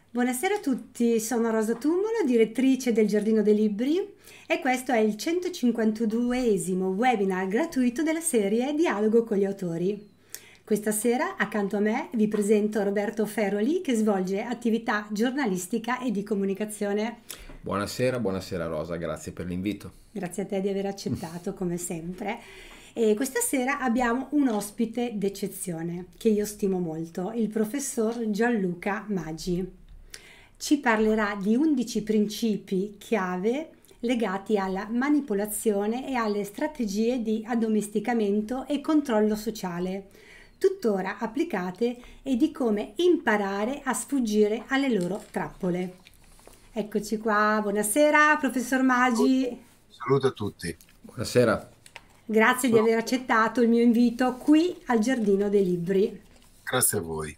Buonasera a tutti, sono Rosa Tumolo, direttrice del Giardino dei Libri e questo è il 152esimo webinar gratuito della serie Dialogo con gli autori. Questa sera accanto a me vi presento Roberto Feroli che svolge attività giornalistica e di comunicazione. Buonasera, buonasera Rosa, grazie per l'invito. Grazie a te di aver accettato come sempre. E questa sera abbiamo un ospite d'eccezione che io stimo molto, il professor Gianluca Maggi. Ci parlerà di 11 principi chiave legati alla manipolazione e alle strategie di addomesticamento e controllo sociale, tuttora applicate, e di come imparare a sfuggire alle loro trappole. Eccoci qua, buonasera professor Maggi. Saluto a tutti. Buonasera. Grazie di aver accettato il mio invito qui al Giardino dei Libri. Grazie a voi.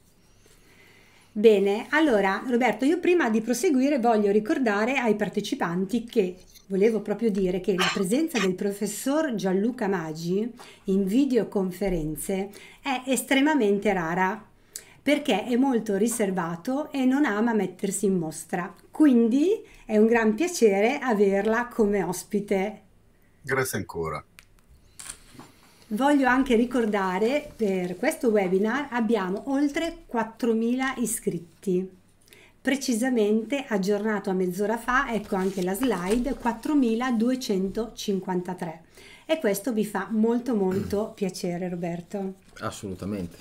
Bene, allora Roberto, io prima di proseguire voglio ricordare ai partecipanti che volevo proprio dire che la presenza del professor Gianluca Maggi in videoconferenze è estremamente rara perché è molto riservato e non ama mettersi in mostra. Quindi è un gran piacere averla come ospite. Grazie ancora. Voglio anche ricordare, per questo webinar abbiamo oltre 4.000 iscritti, precisamente aggiornato a mezz'ora fa, ecco anche la slide, 4.253. E questo vi fa molto piacere, Roberto. Assolutamente.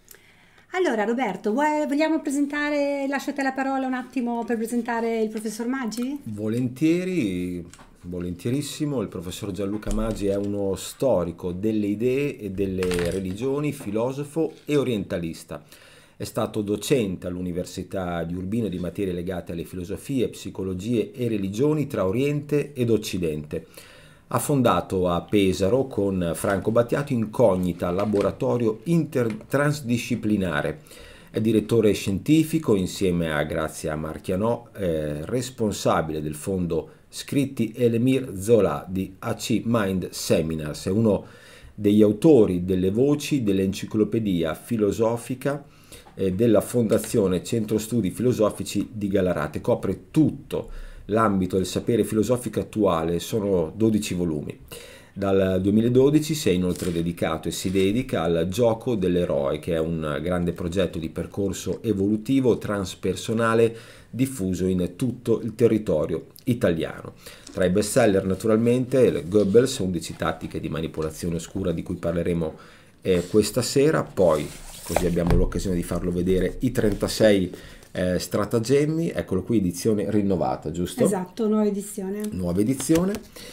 Allora Roberto, vogliamo presentare, lascio a te la parola un attimo per presentare il professor Maggi? Volentieri, volentierissimo. Il professor Gianluca Maggi è uno storico delle idee e delle religioni, filosofo e orientalista. È stato docente all'Università di Urbino di materie legate alle filosofie, psicologie e religioni tra Oriente ed Occidente. Ha fondato a Pesaro con Franco Battiato Incognita, laboratorio intertransdisciplinare. È direttore scientifico insieme a Grazia Marchianò, responsabile del fondo Scritti Elimir Zola di AC Mind Seminars. È uno degli autori delle voci dell'enciclopedia filosofica della Fondazione Centro Studi Filosofici di Gallarate. Copre tutto l'ambito del sapere filosofico attuale, sono 12 volumi. Dal 2012 si è inoltre dedicato e si dedica al gioco dell'eroe, che è un grande progetto di percorso evolutivo transpersonale diffuso in tutto il territorio italiano. Tra i bestseller naturalmente Goebbels, 11 tattiche di manipolazione oscura di cui parleremo questa sera, poi così abbiamo l'occasione di farlo vedere, i 36 stratagemmi, eccolo qui, edizione rinnovata, giusto? Esatto, nuova edizione. Nuova edizione.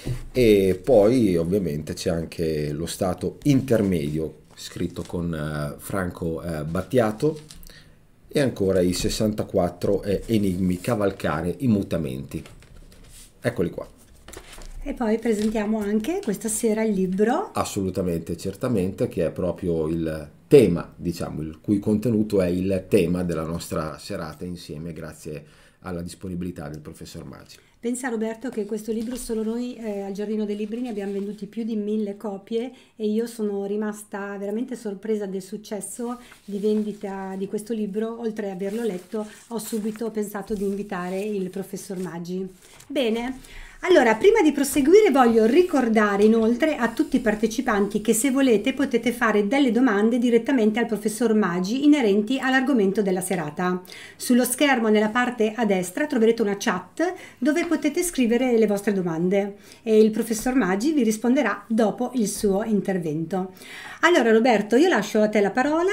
E poi ovviamente c'è anche lo stato intermedio scritto con Franco Battiato, e ancora i 64 enigmi, cavalcare i mutamenti. Eccoli qua. E poi presentiamo anche questa sera il libro. Assolutamente, certamente, che è proprio il tema, diciamo, il cui contenuto è il tema della nostra serata insieme, grazie alla disponibilità del professor Maggi. Pensa Roberto che questo libro solo noi al Giardino dei Libri ne abbiamo venduti più di 1.000 copie e io sono rimasta veramente sorpresa del successo di vendita di questo libro. Oltre ad averlo letto, ho subito pensato di invitare il professor Maggi. Bene. Allora, prima di proseguire voglio ricordare inoltre a tutti i partecipanti che se volete potete fare delle domande direttamente al professor Maggi inerenti all'argomento della serata. Sullo schermo nella parte a destra troverete una chat dove potete scrivere le vostre domande e il professor Maggi vi risponderà dopo il suo intervento. Allora Roberto, io lascio a te la parola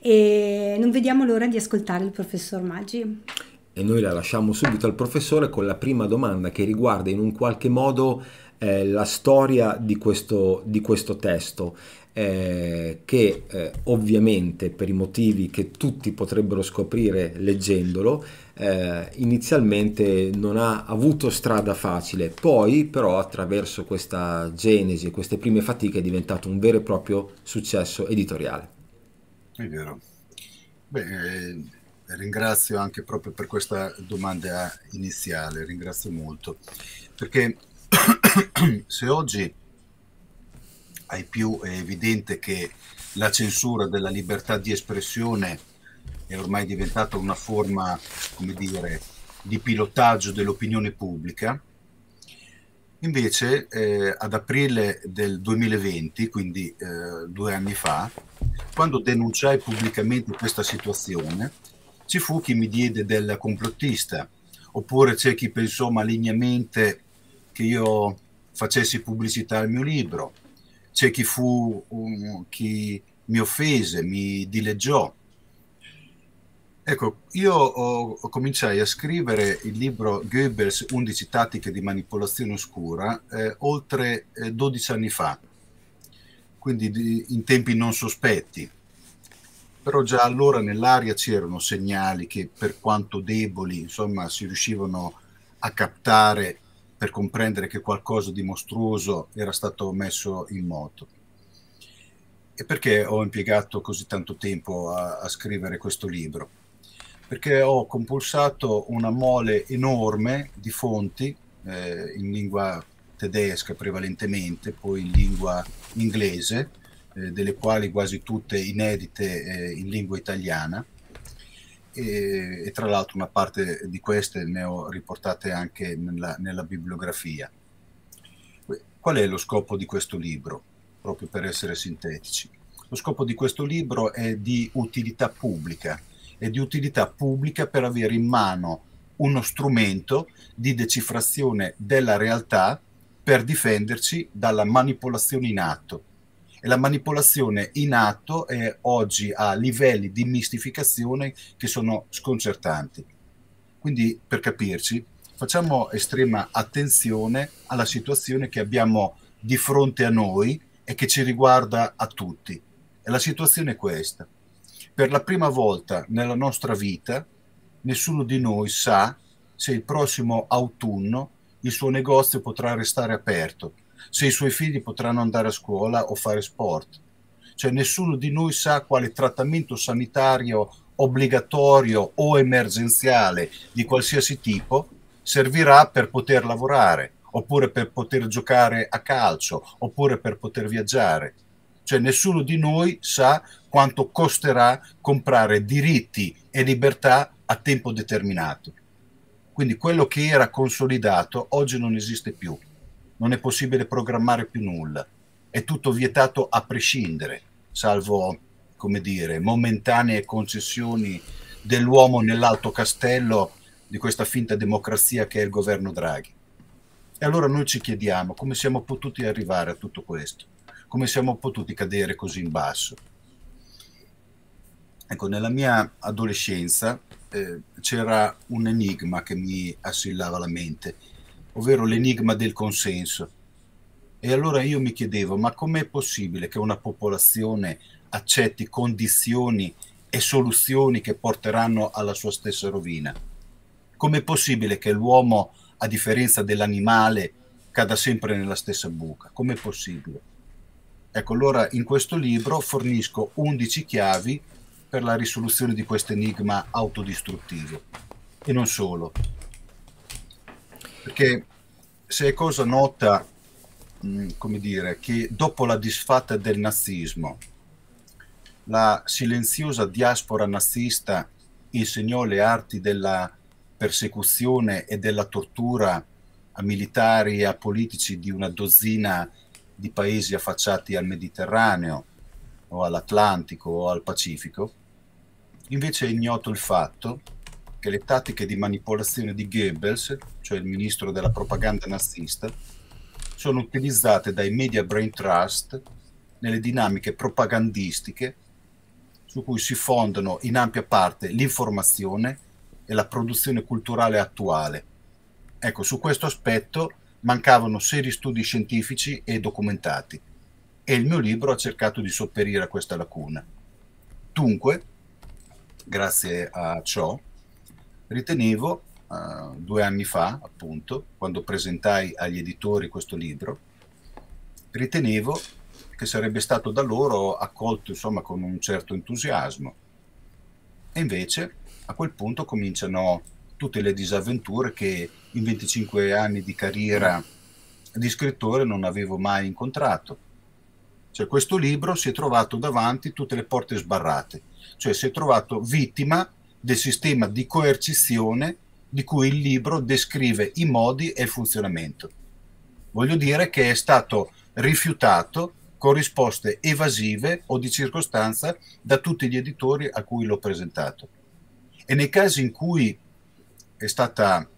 e non vediamo l'ora di ascoltare il professor Maggi. E noi la lasciamo subito al professore con la prima domanda, che riguarda in un qualche modo la storia di questo testo, che ovviamente, per i motivi che tutti potrebbero scoprire leggendolo, inizialmente non ha avuto strada facile, poi però attraverso questa genesi e queste prime fatiche è diventato un vero e proprio successo editoriale. È vero. Beh, ringrazio anche proprio per questa domanda iniziale, ringrazio molto, perché se oggi ai più è evidente che la censura della libertà di espressione è ormai diventata una forma, come dire, di pilotaggio dell'opinione pubblica. Invece, ad aprile del 2020, quindi 2 anni fa, quando denunciai pubblicamente questa situazione, ci fu chi mi diede del complottista, oppure c'è chi pensò malignamente che io facessi pubblicità al mio libro, c'è chi chi mi offese, mi dileggiò. Ecco, io cominciai a scrivere il libro Goebbels, 11 tattiche di manipolazione oscura, oltre 12 anni fa, quindi in tempi non sospetti. Però già allora nell'aria c'erano segnali che, per quanto deboli, insomma, si riuscivano a captare per comprendere che qualcosa di mostruoso era stato messo in moto. E perché ho impiegato così tanto tempo a scrivere questo libro? Perché ho compulsato una mole enorme di fonti, in lingua tedesca prevalentemente, poi in lingua inglese, delle quali quasi tutte inedite in lingua italiana, e tra l'altro una parte di queste ne ho riportate anche nella bibliografia. Qual è lo scopo di questo libro? Proprio per essere sintetici. Lo scopo di questo libro è di utilità pubblica, per avere in mano uno strumento di decifrazione della realtà per difenderci dalla manipolazione in atto. E la manipolazione in atto è oggi a livelli di mistificazione che sono sconcertanti. Quindi, per capirci, facciamo estrema attenzione alla situazione che abbiamo di fronte a noi e che ci riguarda a tutti. E la situazione è questa. Per la prima volta nella nostra vita, nessuno di noi sa se il prossimo autunno il suo negozio potrà restare aperto, se i suoi figli potranno andare a scuola o fare sport. Cioè nessuno di noi sa quale trattamento sanitario obbligatorio o emergenziale di qualsiasi tipo servirà per poter lavorare, oppure per poter giocare a calcio, oppure per poter viaggiare. Cioè nessuno di noi sa quanto costerà comprare diritti e libertà a tempo determinato. Quindi quello che era consolidato oggi non esiste più. Non è possibile programmare più nulla. È tutto vietato a prescindere, salvo, come dire, momentanee concessioni dell'uomo nell'alto castello di questa finta democrazia che è il governo Draghi. E allora noi ci chiediamo come siamo potuti arrivare a tutto questo, come siamo potuti cadere così in basso. Ecco, nella mia adolescenza c'era un enigma che mi assillava la mente, ovvero l'enigma del consenso. E allora io mi chiedevo, ma com'è possibile che una popolazione accetti condizioni e soluzioni che porteranno alla sua stessa rovina? Com'è possibile che l'uomo, a differenza dell'animale, cada sempre nella stessa buca? Com'è possibile? Ecco, allora in questo libro fornisco 11 chiavi per la risoluzione di questo enigma autodistruttivo. E non solo. Perché se è cosa nota, come dire, che dopo la disfatta del nazismo, la silenziosa diaspora nazista insegnò le arti della persecuzione e della tortura a militari e a politici di una dozzina di paesi affacciati al Mediterraneo o all'Atlantico o al Pacifico. Invece è ignoto il fatto che le tattiche di manipolazione di Goebbels, cioè il ministro della propaganda nazista, sono utilizzate dai media brain trust nelle dinamiche propagandistiche su cui si fondano in ampia parte l'informazione e la produzione culturale attuale. Ecco, su questo aspetto mancavano seri studi scientifici e documentati, e il mio libro ha cercato di sopperire a questa lacuna. Dunque, grazie a ciò, ritenevo, 2 anni fa, appunto, quando presentai agli editori questo libro, ritenevo che sarebbe stato da loro accolto, insomma, con un certo entusiasmo. E invece, a quel punto cominciano tutte le disavventure che in 25 anni di carriera di scrittore non avevo mai incontrato. Cioè questo libro si è trovato davanti tutte le porte sbarrate, cioè si è trovato vittima del sistema di coercizione di cui il libro descrive i modi e il funzionamento. Voglio dire che è stato rifiutato con risposte evasive o di circostanza da tutti gli editori a cui l'ho presentato. E nei casi in cui è stata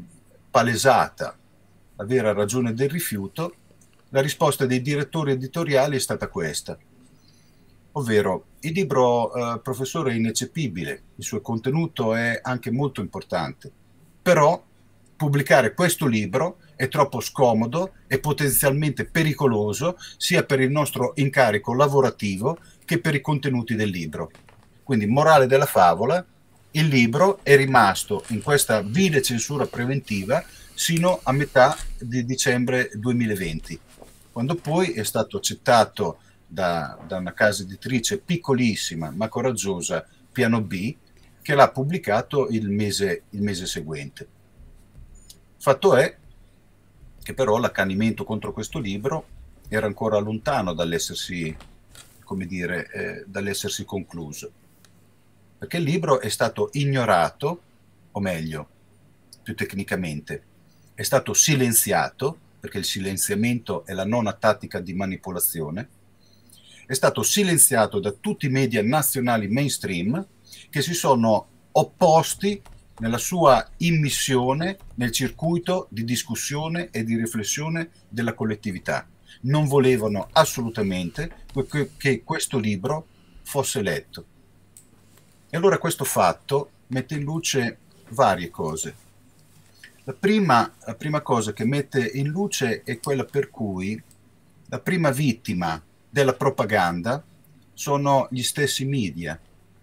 palesata la vera ragione del rifiuto, la risposta dei direttori editoriali è stata questa, ovvero il libro, professore, è ineccepibile, il suo contenuto è anche molto importante, però pubblicare questo libro è troppo scomodo e potenzialmente pericoloso sia per il nostro incarico lavorativo che per i contenuti del libro. Quindi, morale della favola, il libro è rimasto in questa vile censura preventiva sino a metà di dicembre 2020, quando poi è stato accettato da una casa editrice piccolissima ma coraggiosa, Piano B, che l'ha pubblicato il mese seguente. Fatto è che però l'accanimento contro questo libro era ancora lontano dall'essersi, come dire, dall'essersi concluso, perché il libro è stato ignorato, o meglio, più tecnicamente, è stato silenziato, perché il silenziamento è la nona tattica di manipolazione, è stato silenziato da tutti i media nazionali mainstream che si sono opposti nella sua immissione nel circuito di discussione e di riflessione della collettività. Non volevano assolutamente che questo libro fosse letto. E allora questo fatto mette in luce varie cose. La prima cosa che mette in luce è quella per cui la prima vittima della propaganda sono gli stessi media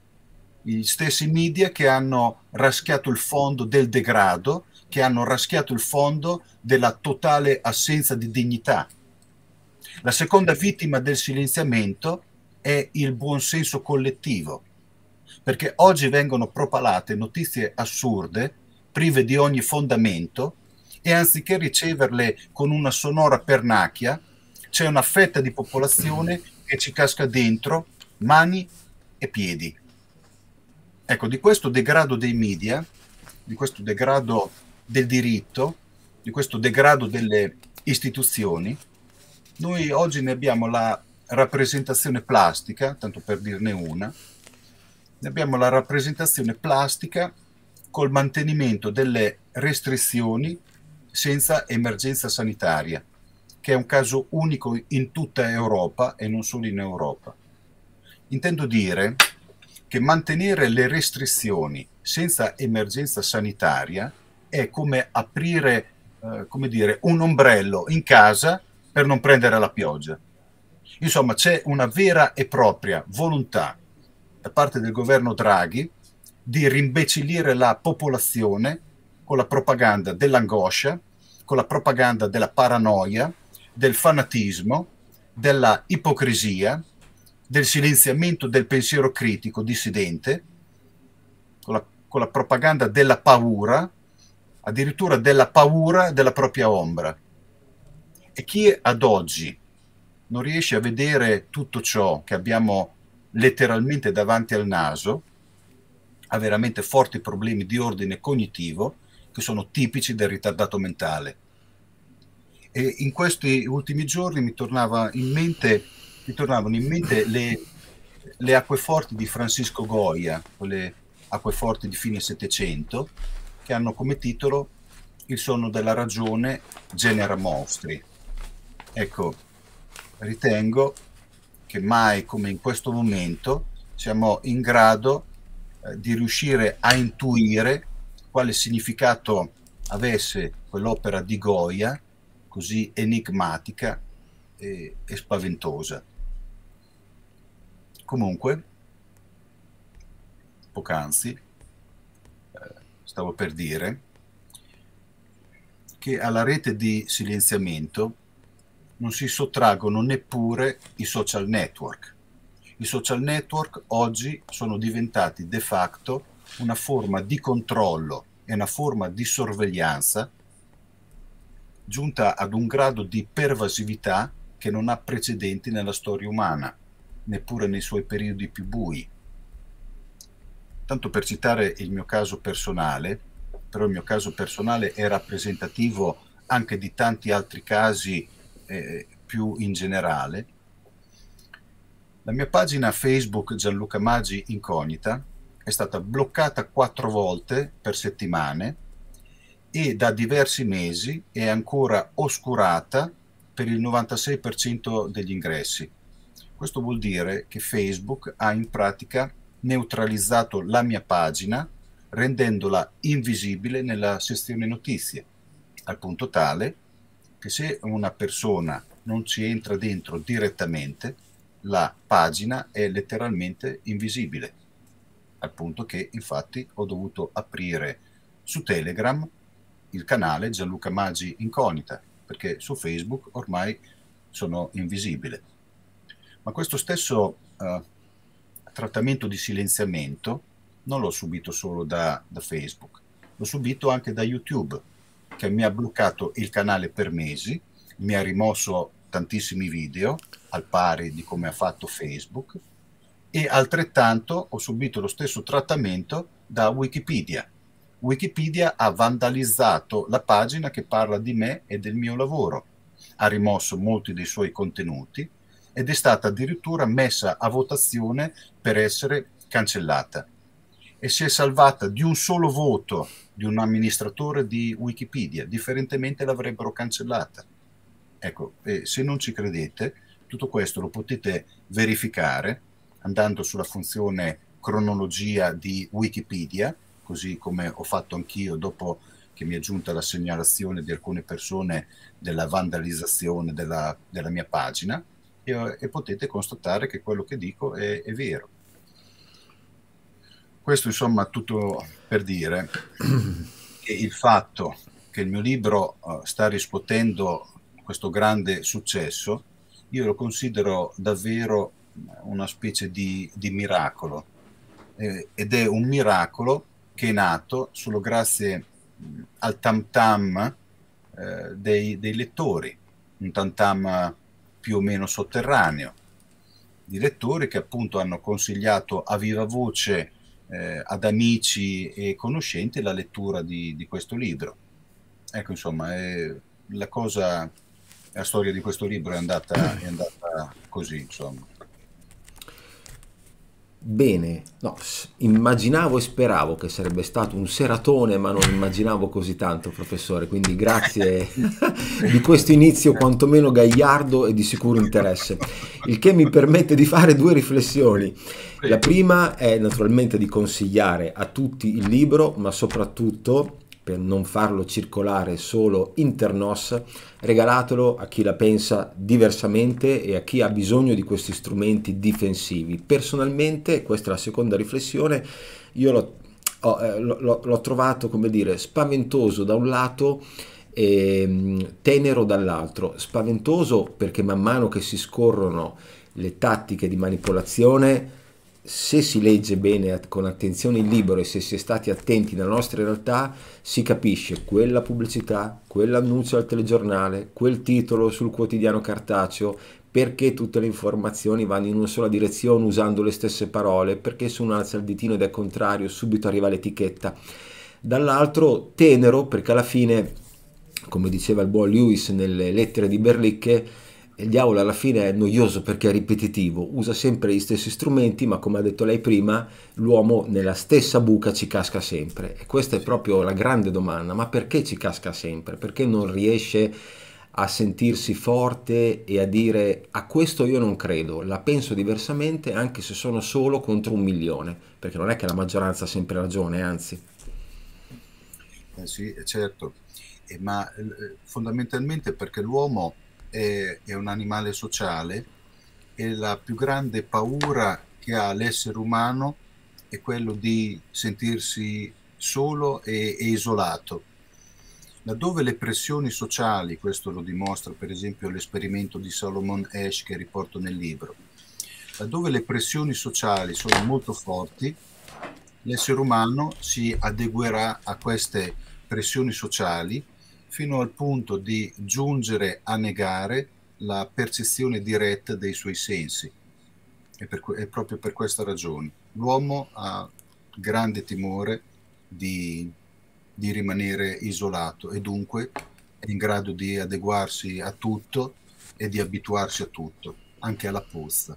che hanno raschiato il fondo del degrado, che hanno raschiato il fondo della totale assenza di dignità. La seconda vittima del silenziamento è il buonsenso collettivo, perché oggi vengono propalate notizie assurde, prive di ogni fondamento, e anziché riceverle con una sonora pernacchia, c'è una fetta di popolazione che ci casca dentro mani e piedi. Ecco, di questo degrado dei media, di questo degrado del diritto, di questo degrado delle istituzioni, noi oggi ne abbiamo la rappresentazione plastica, tanto per dirne una, ne abbiamo la rappresentazione plastica col mantenimento delle restrizioni senza emergenza sanitaria, che è un caso unico in tutta Europa e non solo in Europa. Intendo dire che mantenere le restrizioni senza emergenza sanitaria è come aprire, come dire, un ombrello in casa per non prendere la pioggia. Insomma, c'è una vera e propria volontà da parte del governo Draghi di rimbecillire la popolazione con la propaganda dell'angoscia, con la propaganda della paranoia, del fanatismo, della ipocrisia, del silenziamento del pensiero critico dissidente, con la propaganda della paura, addirittura della paura della propria ombra. E chi ad oggi non riesce a vedere tutto ciò che abbiamo letteralmente davanti al naso ha veramente forti problemi di ordine cognitivo che sono tipici del ritardato mentale. E in questi ultimi giorni mi tornavano in mente le acqueforti di Francisco Goya, quelle acqueforti di fine Settecento, che hanno come titolo Il sonno della ragione genera mostri. Ecco, ritengo che mai come in questo momento siamo in grado di riuscire a intuire quale significato avesse quell'opera di Goya, così enigmatica e spaventosa. Comunque, poc'anzi, stavo per dire che alla rete di silenziamento non si sottraggono neppure i social network. I social network oggi sono diventati de facto una forma di controllo e una forma di sorveglianza giunta ad un grado di pervasività che non ha precedenti nella storia umana, neppure nei suoi periodi più bui. Tanto per citare il mio caso personale, però il mio caso personale è rappresentativo anche di tanti altri casi più in generale. La mia pagina Facebook Gianluca Maggi Incognita è stata bloccata 4 volte per settimane e da diversi mesi è ancora oscurata per il 96% degli ingressi. Questo vuol dire che Facebook ha in pratica neutralizzato la mia pagina, rendendola invisibile nella sezione notizie, al punto tale che se una persona non ci entra dentro direttamente, la pagina è letteralmente invisibile, al punto che infatti ho dovuto aprire su Telegram il canale Gianluca Maggi Incognita, perché su Facebook ormai sono invisibile. Ma questo stesso trattamento di silenziamento non l'ho subito solo da Facebook, l'ho subito anche da YouTube, che mi ha bloccato il canale per mesi, mi ha rimosso tantissimi video, al pari di come ha fatto Facebook, e altrettanto ho subito lo stesso trattamento da Wikipedia. Wikipedia ha vandalizzato la pagina che parla di me e del mio lavoro, ha rimosso molti dei suoi contenuti ed è stata addirittura messa a votazione per essere cancellata. E si è salvata di un solo voto di un amministratore di Wikipedia, differentemente l'avrebbero cancellata. Ecco, se non ci credete, tutto questo lo potete verificare andando sulla funzione cronologia di Wikipedia, così come ho fatto anch'io dopo che mi è giunta la segnalazione di alcune persone della vandalizzazione della mia pagina, e potete constatare che quello che dico è vero. Questo insomma tutto per dire che il fatto che il mio libro sta riscuotendo questo grande successo, io lo considero davvero una specie di miracolo, ed è un miracolo che è nato solo grazie al tam tam dei lettori, un tam tam più o meno sotterraneo, di lettori che appunto hanno consigliato a viva voce ad amici e conoscenti la lettura di questo libro. Ecco, insomma, la storia di questo libro è andata così, insomma. Bene, no, immaginavo e speravo che sarebbe stato un seratone, ma non immaginavo così tanto, professore, quindi grazie di questo inizio quantomeno gagliardo e di sicuro interesse, il che mi permette di fare 2 riflessioni. La prima è naturalmente di consigliare a tutti il libro, ma soprattutto, per non farlo circolare solo internos, regalatelo a chi la pensa diversamente e a chi ha bisogno di questi strumenti difensivi. Personalmente, questa è la seconda riflessione, io l'ho trovato, come dire, spaventoso da un lato e tenero dall'altro. Spaventoso perché man mano che si scorrono le tattiche di manipolazione, se si legge bene con attenzione il libro e se si è stati attenti nella nostra realtà, si capisce quella pubblicità, quell'annuncio al telegiornale, quel titolo sul quotidiano cartaceo, perché tutte le informazioni vanno in una sola direzione usando le stesse parole, perché se uno alza il ditino ed è contrario subito arriva l'etichetta. Dall'altro tenero perché alla fine, come diceva il buon Lewis nelle lettere di Berlicche, il diavolo alla fine è noioso perché è ripetitivo, usa sempre gli stessi strumenti, ma come ha detto lei prima, l'uomo nella stessa buca ci casca sempre. E questa è proprio la grande domanda: ma perché ci casca sempre? Perché non riesce a sentirsi forte e a dire a questo io non credo, la penso diversamente anche se sono solo contro 1 milione? Perché non è che la maggioranza ha sempre ragione, anzi. Sì, certo, ma fondamentalmente perché l'uomo è un animale sociale e la più grande paura che ha l'essere umano è quello di sentirsi solo e isolato. Laddove le pressioni sociali, questo lo dimostra per esempio l'esperimento di Solomon Asch che riporto nel libro, laddove le pressioni sociali sono molto forti, l'essere umano si adeguerà a queste pressioni sociali fino al punto di giungere a negare la percezione diretta dei suoi sensi. È proprio per questa ragione. L'uomo ha grande timore di rimanere isolato e dunque è in grado di adeguarsi a tutto e di abituarsi a tutto, anche alla puzza.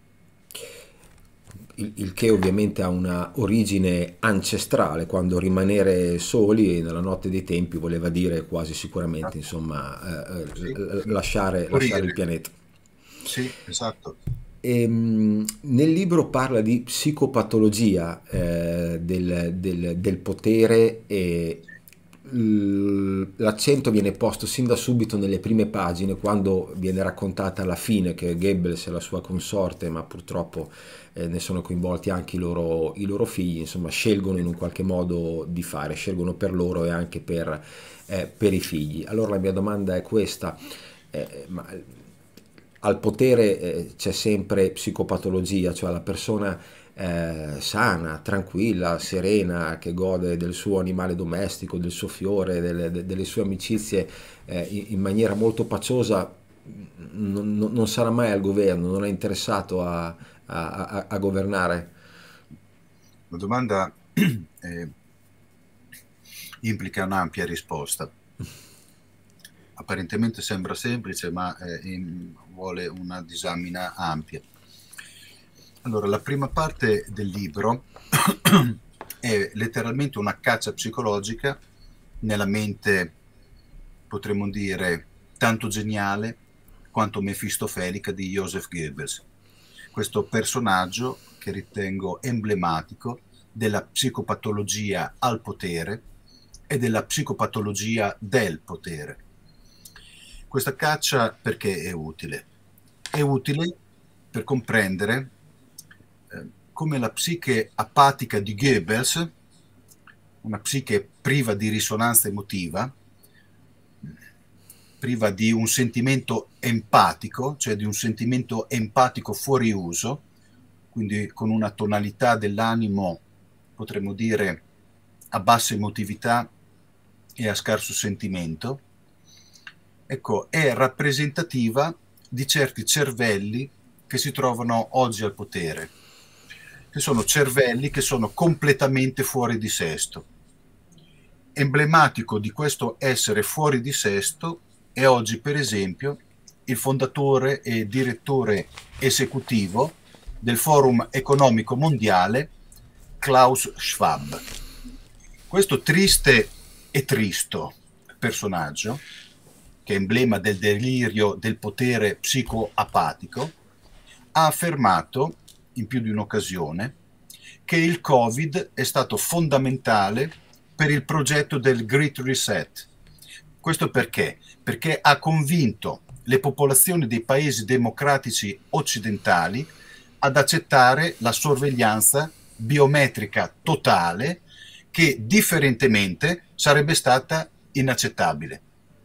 Il che ovviamente ha una origine ancestrale, quando rimanere soli nella notte dei tempi voleva dire quasi sicuramente, insomma, Sì, lasciare il pianeta. Sì, esatto. Nel libro parla di psicopatologia del potere, e l'accento viene posto sin da subito nelle prime pagine, quando viene raccontata la fine, che Goebbels e la sua consorte, ma purtroppo ne sono coinvolti anche i loro figli, insomma scelgono in un qualche modo di fare, scelgono per loro e anche per i figli. Allora la mia domanda è questa: ma al potere c'è sempre psicopatologia, cioè la persona sana, tranquilla, serena, che gode del suo animale domestico, del suo fiore, delle sue amicizie in maniera molto paciosa, non sarà mai al governo, non è interessato a governare? La domanda implica un'ampia risposta. Apparentemente sembra semplice, ma vuole una disamina ampia. Allora, la prima parte del libro è letteralmente una caccia psicologica nella mente, potremmo dire, tanto geniale quanto mefistofelica di Joseph Goebbels. Questo personaggio che ritengo emblematico della psicopatologia al potere e della psicopatologia del potere. Questa caccia perché è utile? È utile per comprendere come la psiche apatica di Goebbels, una psiche priva di risonanza emotiva, priva di un sentimento empatico, cioè di un sentimento empatico fuori uso, quindi con una tonalità dell'animo, potremmo dire, a bassa emotività e a scarso sentimento, ecco, è rappresentativa di certi cervelli che si trovano oggi al potere, che sono cervelli che sono completamente fuori di sesto. Emblematico di questo essere fuori di sesto è oggi, per esempio, il fondatore e direttore esecutivo del Forum Economico Mondiale, Klaus Schwab. Questo triste e tristo personaggio, che è emblema del delirio del potere psicoapatico, ha affermato in più di un'occasione che il Covid è stato fondamentale per il progetto del Great Reset. Questo perché? Perché ha convinto le popolazioni dei paesi democratici occidentali ad accettare la sorveglianza biometrica totale, che differentemente sarebbe stata inaccettabile.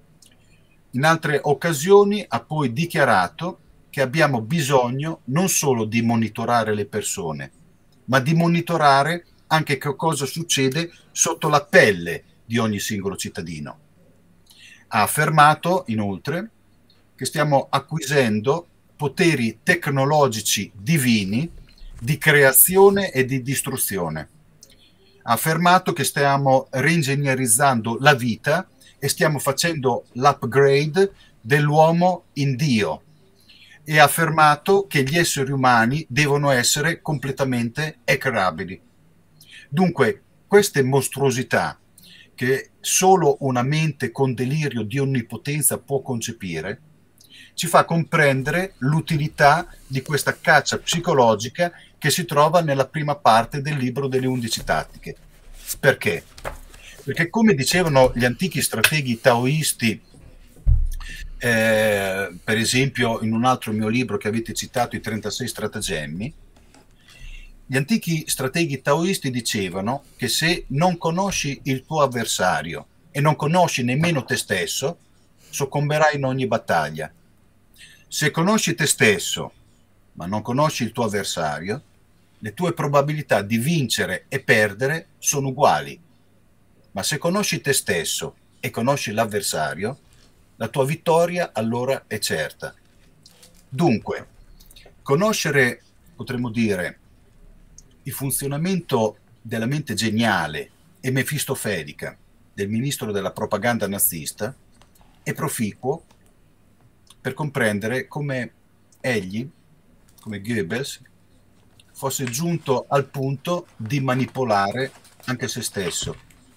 In altre occasioni ha poi dichiarato che abbiamo bisogno non solo di monitorare le persone, ma di monitorare anche che cosa succede sotto la pelle di ogni singolo cittadino. Ha affermato inoltre che stiamo acquisendo poteri tecnologici divini di creazione e di distruzione. Ha affermato che stiamo reingegnerizzando la vita e stiamo facendo l'upgrade dell'uomo in Dio, e ha affermato che gli esseri umani devono essere completamente ecrabili. Dunque, queste mostruosità che solo una mente con delirio di onnipotenza può concepire, ci fa comprendere l'utilità di questa caccia psicologica che si trova nella prima parte del libro delle 11 tattiche. Perché? Perché, come dicevano gli antichi strateghi taoisti, per esempio in un altro mio libro che avete citato, i 36 stratagemmi, gli antichi strateghi taoisti dicevano che se non conosci il tuo avversario e non conosci nemmeno te stesso, soccomberai in ogni battaglia. Se conosci te stesso ma non conosci il tuo avversario, le tue probabilità di vincere e perdere sono uguali. Ma se conosci te stesso e conosci l'avversario, la tua vittoria allora è certa. Dunque, conoscere, potremmo dire, il funzionamento della mente geniale e mefistofelica del ministro della propaganda nazista è proficuo per comprendere come egli, come Goebbels, fosse giunto al punto di manipolare anche se stesso.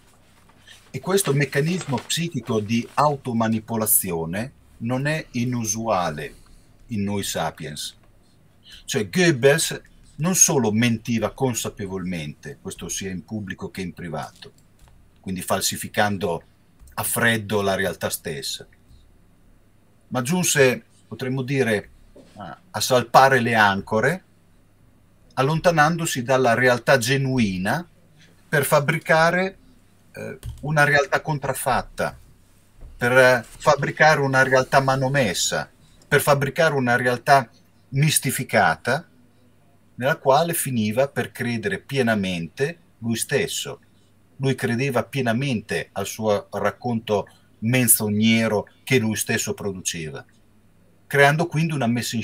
E questo meccanismo psichico di automanipolazione non è inusuale in noi sapiens. Cioè Goebbels non solo mentiva consapevolmente, questo sia in pubblico che in privato, quindi falsificando a freddo la realtà stessa, ma giunse, potremmo dire, a salpare le ancore, allontanandosi dalla realtà genuina per fabbricare una realtà contraffatta, per fabbricare una realtà manomessa, per fabbricare una realtà mistificata, nella quale finiva per credere pienamente lui stesso. Lui credeva pienamente al suo racconto menzognero che lui stesso produceva, creando quindi una messa in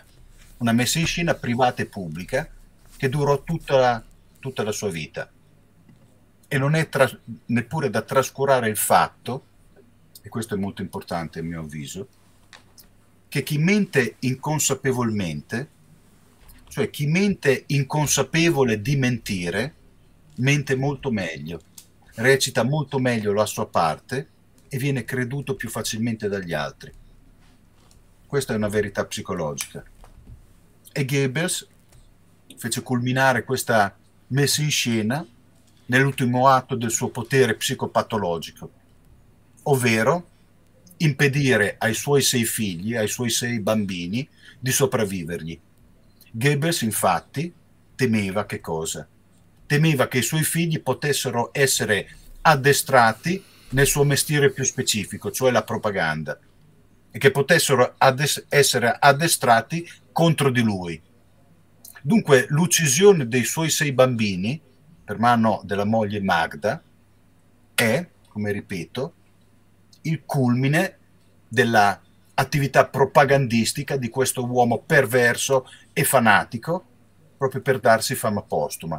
scena privata e pubblica che durò tutta la sua vita. E non è neppure da trascurare il fatto, e questo è molto importante a mio avviso, che chi mente inconsapevolmente, cioè chi mente inconsapevole di mentire, mente molto meglio, recita molto meglio la sua parte e viene creduto più facilmente dagli altri. Questa è una verità psicologica. E Goebbels fece culminare questa messa in scena nell'ultimo atto del suo potere psicopatologico, ovvero impedire ai suoi 6 figli, ai suoi 6 bambini, di sopravvivergli. Goebbels, infatti, temeva che cosa? Temeva che i suoi figli potessero essere addestrati nel suo mestiere più specifico, cioè la propaganda, e che potessero essere addestrati contro di lui. Dunque, l'uccisione dei suoi 6 bambini per mano della moglie Magda è, come ripeto, il culmine della attività propagandistica di questo uomo perverso e fanatico, proprio per darsi fama postuma.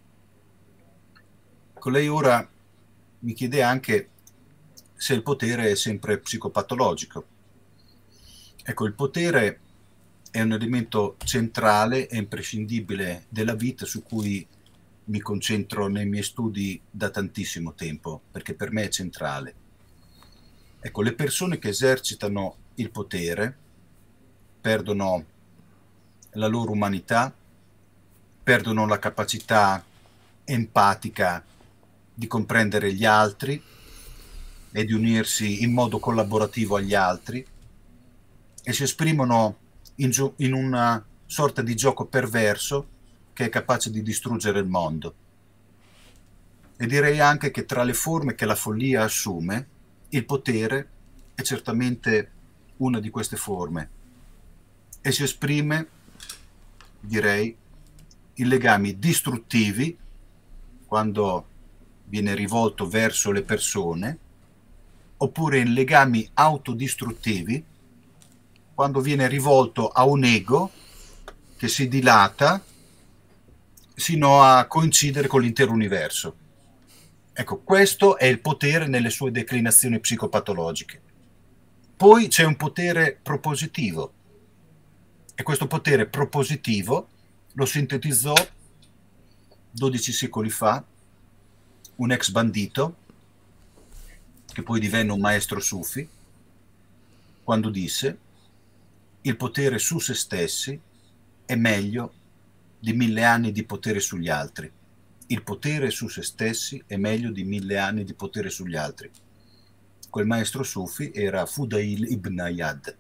Ecco, lei ora mi chiede anche se il potere è sempre psicopatologico. Ecco, il potere è un elemento centrale e imprescindibile della vita su cui mi concentro nei miei studi da tantissimo tempo, perché per me è centrale. Ecco, le persone che esercitano il potere perdono la loro umanità, perdono la capacità empatica di comprendere gli altri e di unirsi in modo collaborativo agli altri, e si esprimono in una sorta di gioco perverso che è capace di distruggere il mondo. E direi anche che tra le forme che la follia assume, il potere è certamente una di queste forme, e si esprime, direi, in legami distruttivi, quando viene rivolto verso le persone, oppure in legami autodistruttivi, quando viene rivolto a un ego che si dilata sino a coincidere con l'intero universo. Ecco, questo è il potere nelle sue declinazioni psicopatologiche. Poi c'è un potere propositivo, e questo potere propositivo lo sintetizzò 12 secoli fa un ex bandito, che poi divenne un maestro sufi, quando disse: il potere su se stessi è meglio di 1000 anni di potere sugli altri. Il potere su se stessi è meglio di 1000 anni di potere sugli altri. Quel maestro sufi era Fudail ibn Ayyad.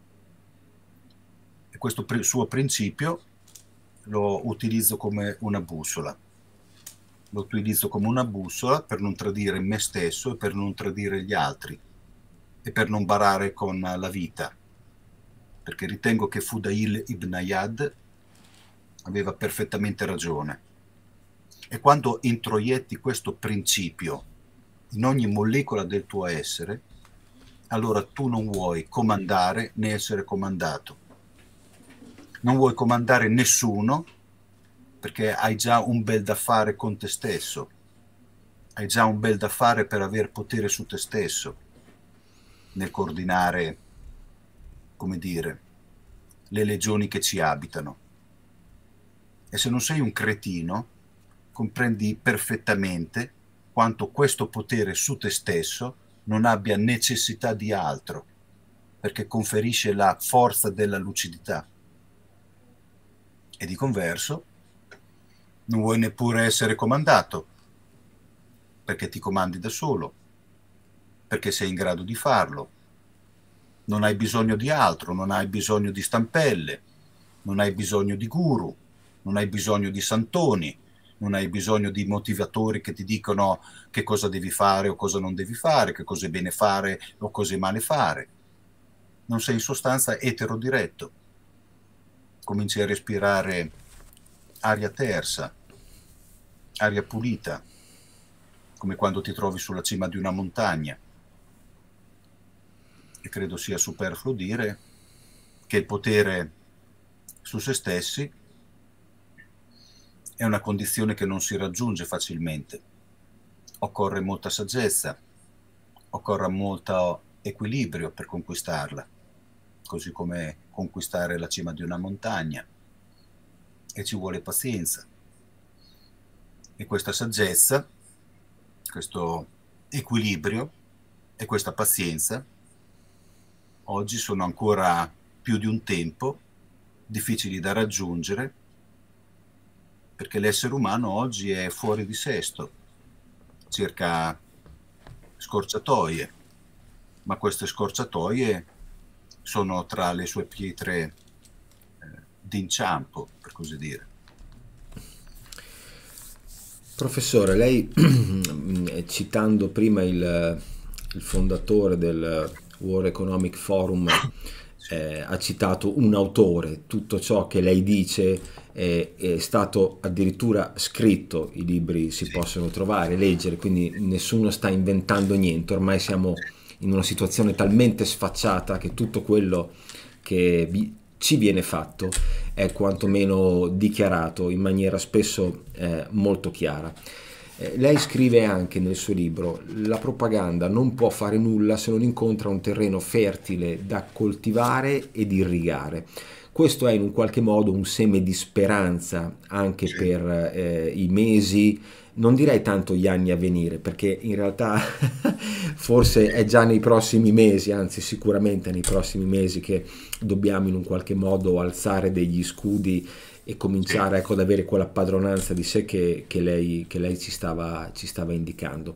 E questo suo principio lo utilizzo come una bussola. Lo utilizzo come una bussola per non tradire me stesso e per non tradire gli altri e per non barare con la vita, perché ritengo che Fudail ibn Ayyad aveva perfettamente ragione. E quando introietti questo principio in ogni molecola del tuo essere, allora tu non vuoi comandare né essere comandato. non vuoi comandare nessuno perché hai già un bel da fare con te stesso, hai già un bel da fare per avere potere su te stesso, nel coordinare, come dire, le legioni che ci abitano. E se non sei un cretino, comprendi perfettamente quanto questo potere su te stesso non abbia necessità di altro, perché conferisce la forza della lucidità. E di converso, non vuoi neppure essere comandato, perché ti comandi da solo, perché sei in grado di farlo. Non hai bisogno di altro, non hai bisogno di stampelle, non hai bisogno di guru, non hai bisogno di santoni, non hai bisogno di motivatori che ti dicono che cosa devi fare o cosa non devi fare, che cosa è bene fare o cosa è male fare. Non sei in sostanza eterodiretto. Cominci a respirare aria tersa, aria pulita, come quando ti trovi sulla cima di una montagna. E credo sia superfluo dire che il potere su se stessi è una condizione che non si raggiunge facilmente. Occorre molta saggezza, occorre molto equilibrio per conquistarla, così come conquistare la cima di una montagna, e ci vuole pazienza. E questa saggezza, questo equilibrio e questa pazienza oggi sono ancora più di un tempo difficili da raggiungere, perché l'essere umano oggi è fuori di sesto, cerca scorciatoie, ma queste scorciatoie sono tra le sue pietre d'inciampo, per così dire. Professore, lei citando prima il fondatore del World Economic Forum, ha citato un autore. Tutto ciò che lei dice è stato addirittura scritto, i libri si possono trovare, leggere, quindi nessuno sta inventando niente. Ormai siamo in una situazione talmente sfacciata che tutto quello che ci viene fatto è quantomeno dichiarato in maniera spesso molto chiara. Lei scrive anche nel suo libro: la propaganda non può fare nulla se non incontra un terreno fertile da coltivare ed irrigare. Questo è in un qualche modo un seme di speranza anche per i mesi, non direi tanto gli anni a venire, perché in realtà forse è già nei prossimi mesi, anzi sicuramente nei prossimi mesi, che dobbiamo in un qualche modo alzare degli scudi e cominciare ecco, ad avere quella padronanza di sé che lei ci stava indicando.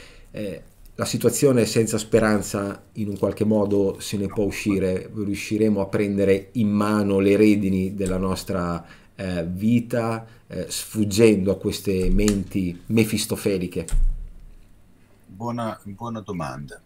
La situazione senza speranza in un qualche modo se ne può uscire, riusciremo a prendere in mano le redini della nostra vita, sfuggendo a queste menti mefistofelicche? Buona domanda.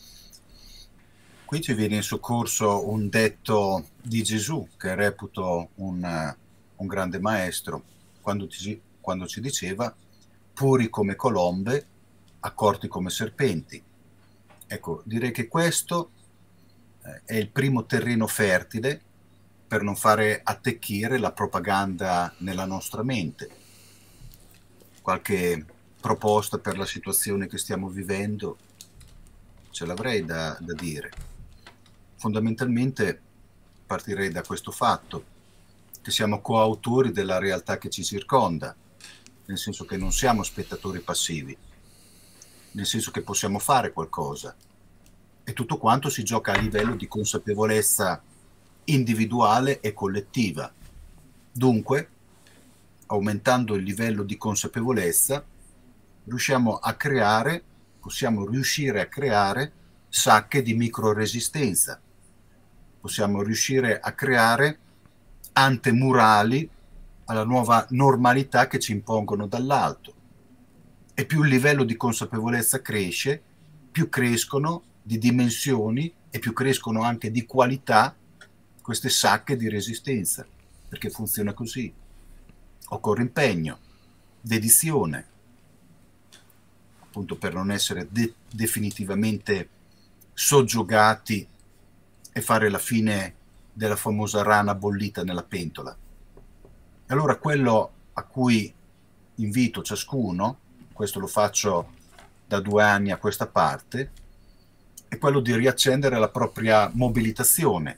Qui ci viene in soccorso un detto di Gesù che reputo un grande maestro, quando ci diceva: puri come colombe, accorti come serpenti. Ecco, direi che questo è il primo terreno fertile per non fare attecchire la propaganda nella nostra mente. Qualche proposta per la situazione che stiamo vivendo ce l'avrei da dire. Fondamentalmente partirei da questo fatto, che siamo coautori della realtà che ci circonda, nel senso che non siamo spettatori passivi, nel senso che possiamo fare qualcosa, e tutto quanto si gioca a livello di consapevolezza individuale e collettiva. Dunque, aumentando il livello di consapevolezza, possiamo riuscire a creare sacche di microresistenza, possiamo riuscire a creare antemurali alla nuova normalità che ci impongono dall'alto. E più il livello di consapevolezza cresce, più crescono di dimensioni e più crescono anche di qualità queste sacche di resistenza, perché funziona così. Occorre impegno, dedizione, appunto per non essere definitivamente soggiogati e fare la fine della famosa rana bollita nella pentola. E allora quello a cui invito ciascuno, questo lo faccio da 2 anni a questa parte, è quello di riaccendere la propria mobilitazione.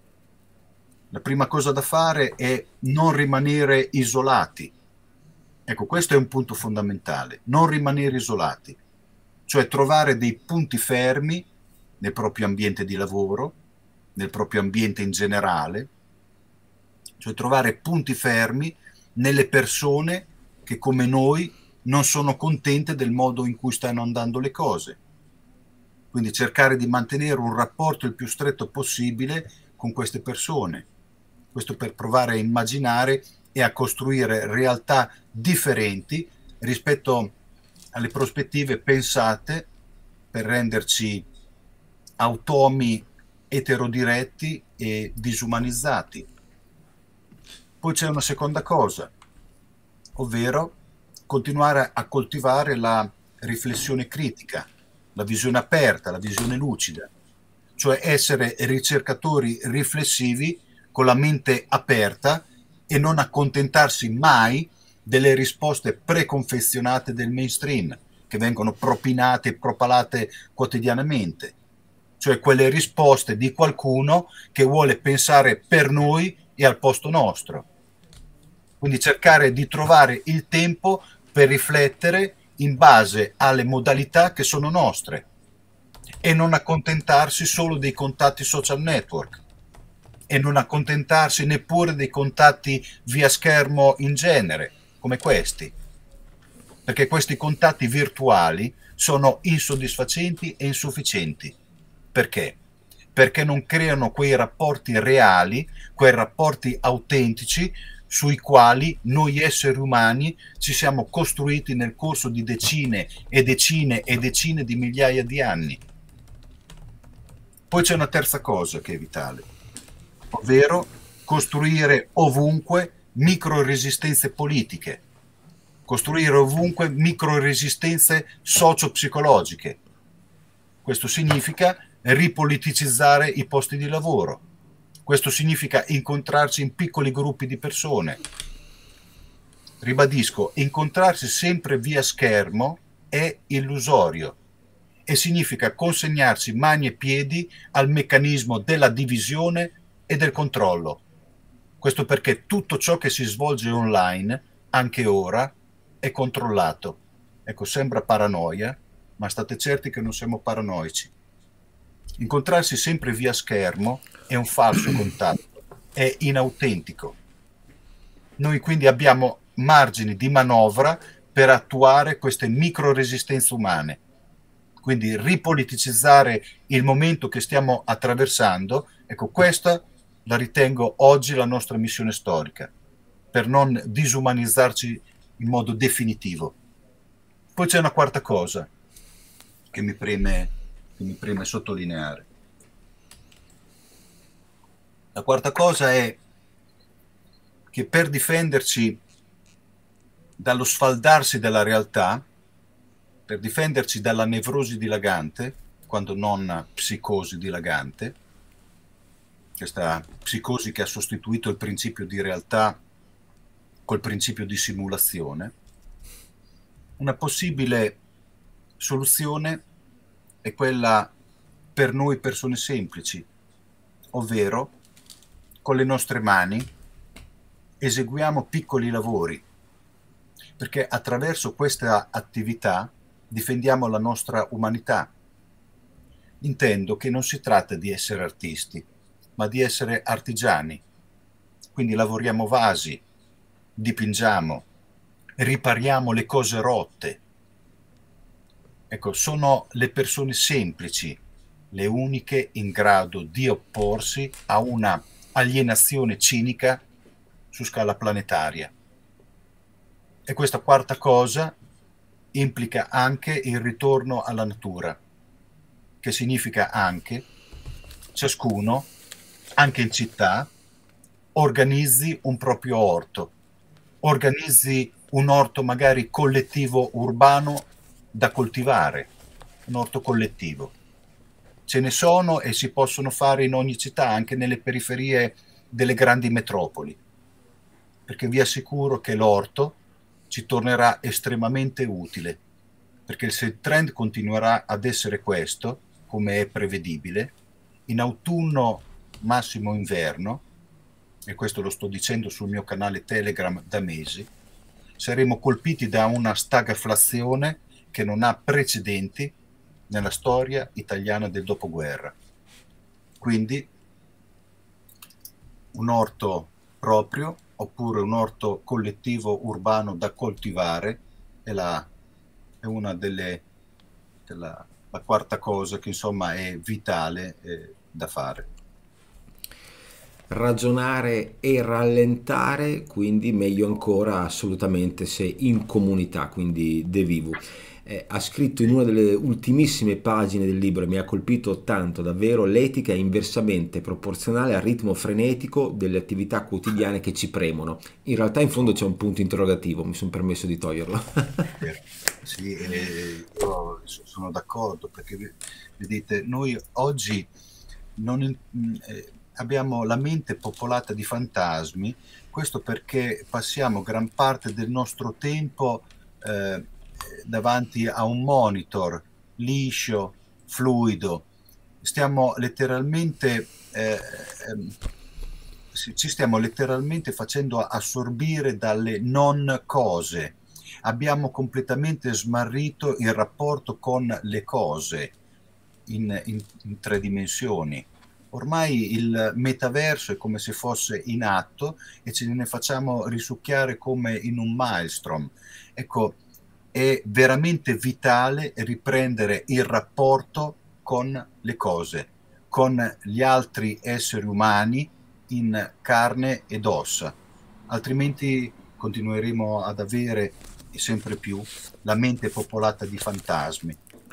La prima cosa da fare è non rimanere isolati. Ecco, questo è un punto fondamentale, non rimanere isolati, cioè trovare dei punti fermi nel proprio ambiente di lavoro, nel proprio ambiente in generale, cioè trovare punti fermi nelle persone che come noi non sono contente del modo in cui stanno andando le cose. Quindi cercare di mantenere un rapporto il più stretto possibile con queste persone. Questo per provare a immaginare e a costruire realtà differenti rispetto alle prospettive pensate per renderci automi, eterodiretti e disumanizzati. Poi c'è una seconda cosa, ovvero continuare a coltivare la riflessione critica, la visione aperta, la visione lucida, cioè essere ricercatori riflessivi con la mente aperta e non accontentarsi mai delle risposte preconfezionate del mainstream che vengono propinate e propalate quotidianamente, cioè quelle risposte di qualcuno che vuole pensare per noi e al posto nostro. Quindi cercare di trovare il tempo per riflettere in base alle modalità che sono nostre e non accontentarsi solo dei contatti social network e non accontentarsi neppure dei contatti via schermo in genere, come questi, perché questi contatti virtuali sono insoddisfacenti e insufficienti. Perché? Perché non creano quei rapporti reali, quei rapporti autentici sui quali noi esseri umani ci siamo costruiti nel corso di decine e decine e decine di migliaia di anni. Poi c'è una terza cosa che è vitale, ovvero costruire ovunque micro-resistenze politiche, costruire ovunque micro-resistenze socio-psicologiche. Questo significa ripoliticizzare i posti di lavoro. Questo significa incontrarci in piccoli gruppi di persone. Ribadisco, incontrarsi sempre via schermo è illusorio e significa consegnarsi mani e piedi al meccanismo della divisione e del controllo. Questo perché tutto ciò che si svolge online, anche ora, è controllato. Ecco, sembra paranoia, ma state certi che non siamo paranoici. Incontrarsi sempre via schermo è un falso contatto, è inautentico. Noi quindi abbiamo margini di manovra per attuare queste micro resistenze umane. Quindi ripoliticizzare il momento che stiamo attraversando, ecco, questa la ritengo oggi la nostra missione storica, per non disumanizzarci in modo definitivo. Poi c'è una quarta cosa che mi preme sottolineare. La quarta cosa è che per difenderci dallo sfaldarsi della realtà, per difenderci dalla nevrosi dilagante, quando non psicosi dilagante, questa psicosi che ha sostituito il principio di realtà col principio di simulazione, una possibile soluzione è quella per noi persone semplici, ovvero con le nostre mani eseguiamo piccoli lavori, perché attraverso questa attività difendiamo la nostra umanità. Intendo che non si tratta di essere artisti, ma di essere artigiani. Quindi lavoriamo vasi, dipingiamo, ripariamo le cose rotte. Ecco, sono le persone semplici le uniche in grado di opporsi a una alienazione cinica su scala planetaria. E questa quarta cosa implica anche il ritorno alla natura, che significa anche ciascuno, anche in città, organizzi un proprio orto, organizzi un orto magari collettivo urbano da coltivare, un orto collettivo. ce ne sono e si possono fare in ogni città, anche nelle periferie delle grandi metropoli, perché vi assicuro che l'orto ci tornerà estremamente utile, perché se il trend continuerà ad essere questo, come è prevedibile, in autunno, massimo inverno, e questo lo sto dicendo sul mio canale Telegram da mesi, saremo colpiti da una stagflazione che non ha precedenti nella storia italiana del dopoguerra. Quindi un orto proprio oppure un orto collettivo urbano da coltivare è una la quarta cosa che insomma è vitale da fare. Ragionare e rallentare, quindi meglio ancora assolutamente se in comunità, quindi de vivo. Ha scritto in una delle ultimissime pagine del libro, e mi ha colpito tanto davvero: l'etica è inversamente proporzionale al ritmo frenetico delle attività quotidiane che ci premono. In realtà in fondo c'è un punto interrogativo, mi sono permesso di toglierlo. Sì, io sono d'accordo, perché vedete, noi oggi abbiamo la mente popolata di fantasmi, questo perché passiamo gran parte del nostro tempo davanti a un monitor liscio, fluido. Stiamo letteralmente ci stiamo letteralmente facendo assorbire dalle non cose. Abbiamo completamente smarrito il rapporto con le cose in 3 dimensioni. Ormai il metaverso è come se fosse in atto e ce ne facciamo risucchiare come in un maelstrom. Ecco, è veramente vitale riprendere il rapporto con le cose, con gli altri esseri umani in carne ed ossa, altrimenti continueremo ad avere sempre più la mente popolata di fantasmi.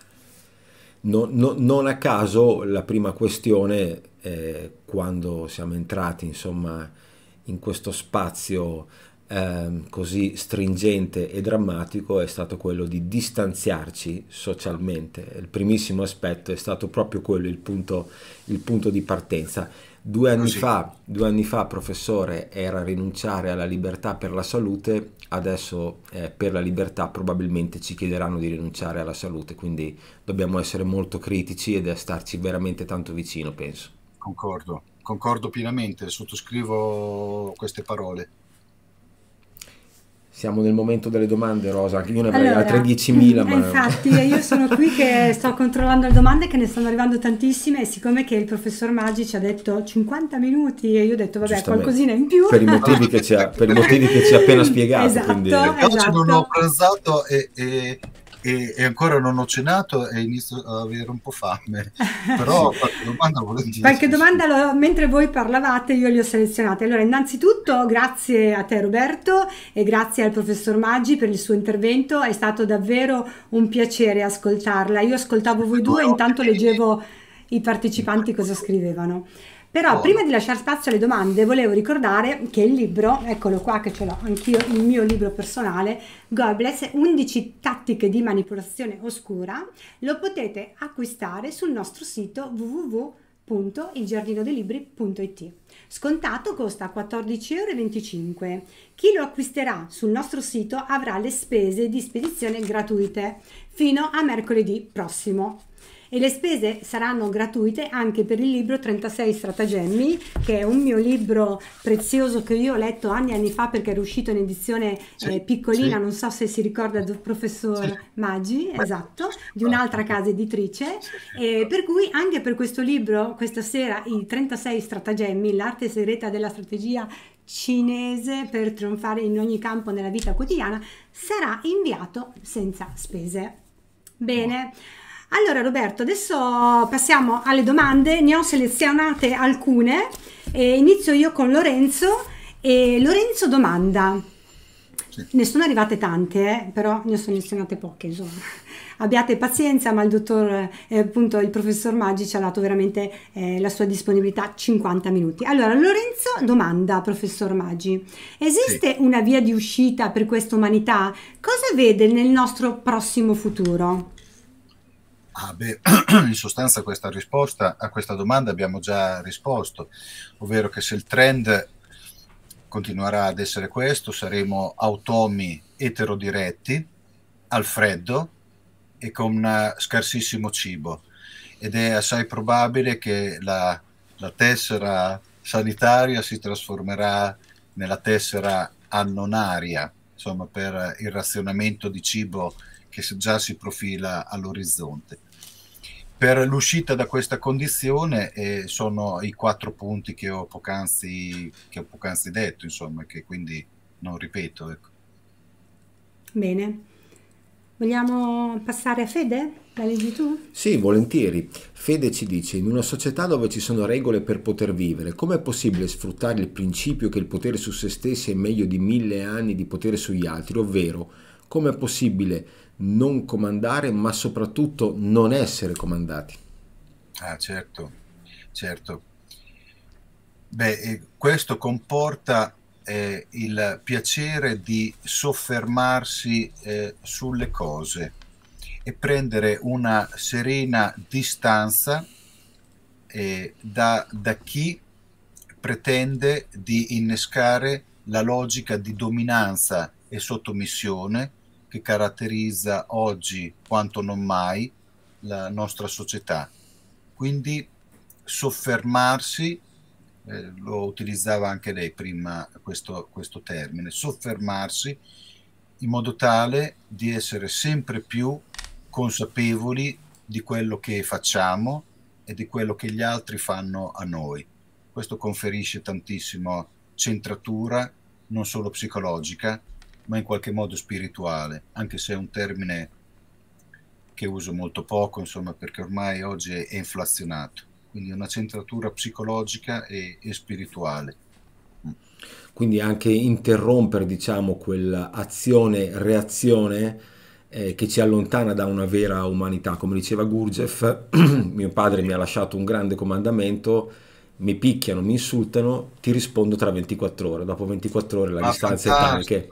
Non a caso la prima questione, quando siamo entrati insomma in questo spazio così stringente e drammatico, è stato quello di distanziarci socialmente. Il primissimo aspetto è stato proprio quello, il punto di partenza. 2 anni fa, professore, era rinunciare alla libertà per la salute, adesso per la libertà probabilmente ci chiederanno di rinunciare alla salute, quindi dobbiamo essere molto critici ed starci veramente tanto vicino, penso. Concordo pienamente, sottoscrivo queste parole. Siamo nel momento delle domande, Rosa, anche io ne avrei altre 10.000, ma... Infatti io sono qui che sto controllando le domande, che ne stanno arrivando tantissime, e siccome che il professor Maggi ci ha detto 50 minuti e io ho detto vabbè, qualcosina in più. Per i motivi che ci ha appena spiegato. Esatto, quindi... esatto. Non ho pranzato e ancora non ho cenato e inizio a avere un po' fame, però qualche domanda volentieri. Qualche domanda, mentre voi parlavate io li ho selezionate. Allora, innanzitutto grazie a te Roberto e grazie al professor Maggi per il suo intervento, è stato davvero un piacere ascoltarla. Io ascoltavo voi due e intanto leggevo i partecipanti cosa scrivevano. Però prima di lasciare spazio alle domande volevo ricordare che il libro, eccolo qua che ce l'ho anch'io, il mio libro personale, Goebbels, 11 tattiche di manipolazione oscura, lo potete acquistare sul nostro sito www.ilgiardinodelibri.it. Scontato, costa 14,25 €. Chi lo acquisterà sul nostro sito avrà le spese di spedizione gratuite fino a mercoledì prossimo. E le spese saranno gratuite anche per il libro 36 stratagemmi, che è un mio libro prezioso che io ho letto anni e anni fa perché era uscito in edizione piccolina, non so se si ricorda del professor Maggi, esatto, di un'altra casa editrice, per cui anche per questo libro questa sera, i 36 stratagemmi, l'arte segreta della strategia cinese per trionfare in ogni campo nella vita quotidiana, sarà inviato senza spese. Bene. Allora Roberto, adesso passiamo alle domande, ne ho selezionate alcune e inizio io con Lorenzo. E Lorenzo domanda, ne sono arrivate tante, però ne ho selezionate poche, insomma. Abbiate pazienza, ma il dottor, appunto il professor Maggi ci ha dato veramente la sua disponibilità, 50 minuti. Allora Lorenzo domanda, professor Maggi, esiste una via di uscita per questa umanità? Cosa vede nel nostro prossimo futuro? Beh, in sostanza a questa domanda abbiamo già risposto, ovvero che se il trend continuerà ad essere questo, saremo automi eterodiretti, al freddo e con scarsissimo cibo. Ed è assai probabile che la tessera sanitaria si trasformerà nella tessera annonaria, insomma, per il razionamento di cibo che già si profila all'orizzonte. Per l'uscita da questa condizione sono i 4 punti che ho poc'anzi detto, insomma, che quindi non ripeto. Ecco. Bene. Vogliamo passare a Fede? La leggi tu? Sì, volentieri. Fede ci dice, in una società dove ci sono regole per poter vivere, com'è possibile sfruttare il principio che il potere su se stessi è meglio di 1000 anni di potere sugli altri, ovvero com'è possibile non comandare ma soprattutto non essere comandati? Ah, certo, certo. Beh, questo comporta il piacere di soffermarsi sulle cose e prendere una serena distanza da chi pretende di innescare la logica di dominanza e sottomissione che caratterizza oggi quanto non mai la nostra società. Quindi soffermarsi, lo utilizzava anche lei prima questo termine, soffermarsi in modo tale di essere sempre più consapevoli di quello che facciamo e di quello che gli altri fanno a noi. Questo conferisce tantissimo centratura, non solo psicologica, ma in qualche modo spirituale, anche se è un termine che uso molto poco, insomma, perché ormai oggi è inflazionato. Quindi una centratura psicologica e spirituale. Quindi anche interrompere, diciamo, quell'azione-reazione che ci allontana da una vera umanità. Come diceva Gurdjieff, mio padre mi ha lasciato un grande comandamento, mi picchiano, mi insultano, ti rispondo tra 24 ore. Dopo 24 ore la distanza è tale che...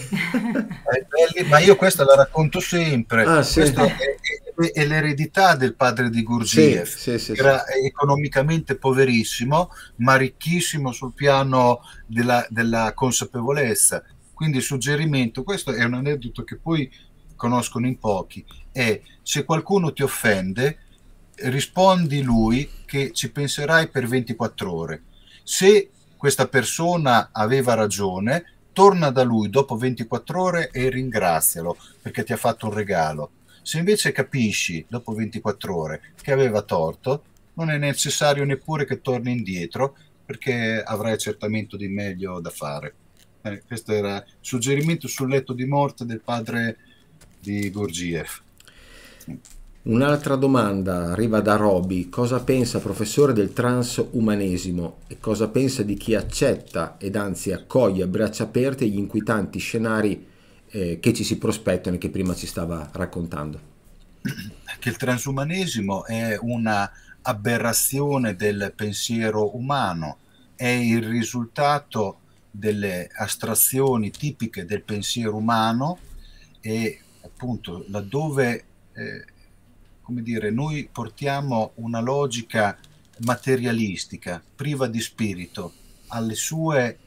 Ma io questa la racconto sempre. Ah, sì. Questo è l'eredità del padre di Gurdjieff, sì, era economicamente poverissimo ma ricchissimo sul piano della consapevolezza. Quindi il suggerimento, questo è un aneddoto che poi conoscono in pochi, è: se qualcuno ti offende, rispondi lui che ci penserai per 24 ore. Se questa persona aveva ragione, torna da lui dopo 24 ore e ringrazialo perché ti ha fatto un regalo. Se invece capisci dopo 24 ore che aveva torto, non è necessario neppure che torni indietro, perché avrai certamente di meglio da fare. Questo era il suggerimento sul letto di morte del padre di Gurdjieff. Un'altra domanda arriva da Roby: cosa pensa, professore, del transumanesimo e cosa pensa di chi accetta ed anzi accoglie a braccia aperte gli inquietanti scenari che ci si prospettano e che prima ci stava raccontando? Che il transumanesimo è una aberrazione del pensiero umano, è il risultato delle astrazioni tipiche del pensiero umano e appunto laddove come dire, noi portiamo una logica materialistica, priva di spirito, alle sue